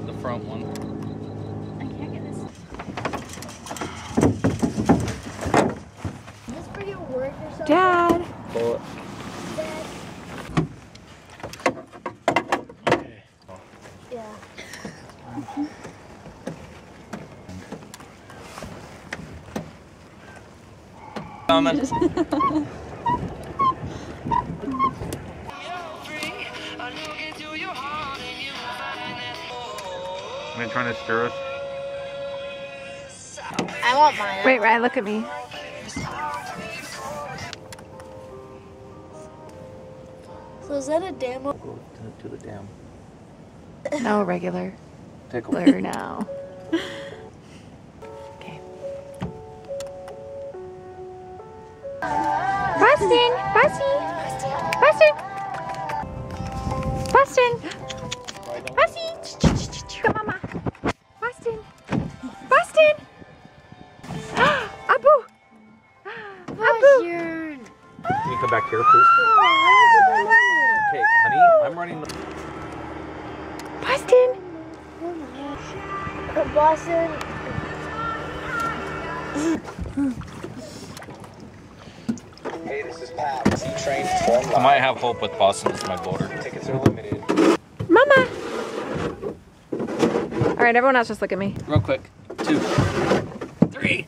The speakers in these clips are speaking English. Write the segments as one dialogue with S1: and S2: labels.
S1: The front one.
S2: I can't get this. Is this for your work or something?
S3: Dad!
S1: Pull it.
S2: Dad. Yeah.
S1: Coming. Are you trying to stir us?
S2: I want mine.
S3: Wait, Ryan, look at me.
S2: So is that a demo?
S1: Go to the dam.
S3: No, regular.
S1: Take a
S3: Blur now. Okay. Boston! Boston! Boston! Boston! Boston! Come, Mama! Boston! Boston! Abu! Abu!
S1: Can you come back here, please? Okay, honey, I'm running the...
S3: Boston!
S2: Boston.
S4: Hey, this is Pat. Train form
S1: I might have hope with Boston as my voter.
S4: Tickets are limited.
S3: Mama! Alright, everyone else just look at me.
S1: Real quick. 2, 3.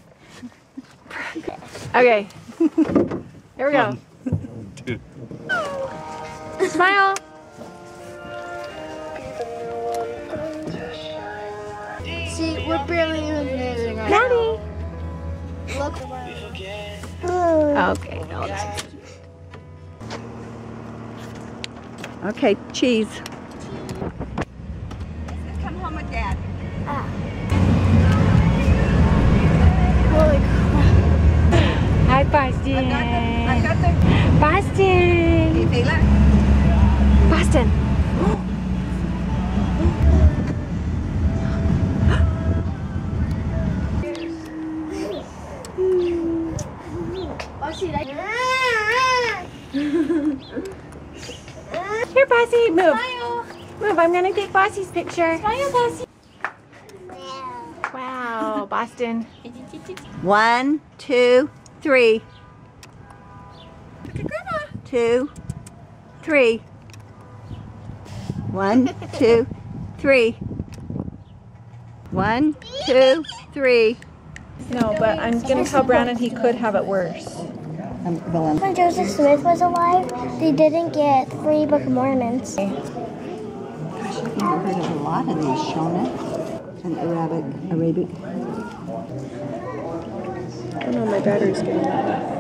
S3: Okay. Here we go.
S1: 2.
S3: Smile!
S2: See, we're barely even moving right
S3: Daddy!
S2: now. Look.
S3: Okay, no, that's
S5: Okay, cheese.
S6: Come home with Dad.
S2: Holy crap.
S3: Hi, Boston!
S6: I got the.
S3: Boston!
S6: You feel it?
S3: Boston!
S2: Oh, see, that.
S3: Here, Bossy, move.
S2: Smile.
S3: Move, I'm gonna take Bossy's picture.
S2: Smile, Bossy.
S3: Wow, Boston.
S5: 1, 2, 3.
S3: Look at Grandma.
S5: 2, 3. 1, 2, 3. 1, 2, 3.
S3: No, but I'm gonna tell Brandon he could have it worse.
S2: When Joseph Smith was alive, they didn't get free Book of Mormons.
S5: Gosh, I've never heard of a lot of these, Shona. And Arabic.
S3: Oh no, my battery's getting low.